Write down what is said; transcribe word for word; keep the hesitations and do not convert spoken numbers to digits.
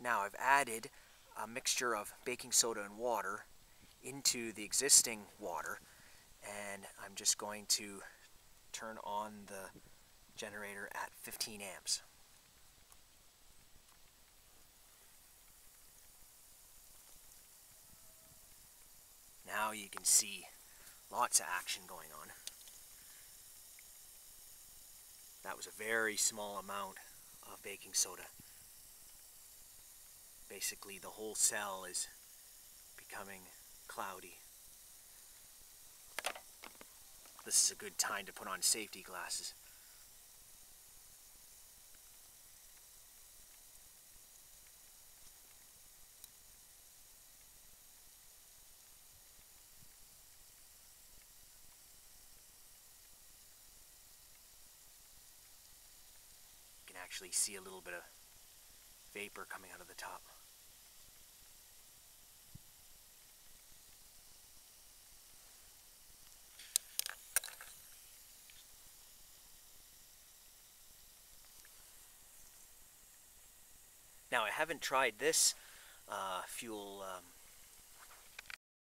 Now I've added a mixture of baking soda and water into the existing water, and I'm just going to turn on the generator at fifteen amps. Now you can see lots of action going on. That was a very small amount of baking soda. Basically, the whole cell is becoming cloudy. This is a good time to put on safety glasses. You can actually see a little bit of vapor coming out of the top. Now I haven't tried this uh, fuel um,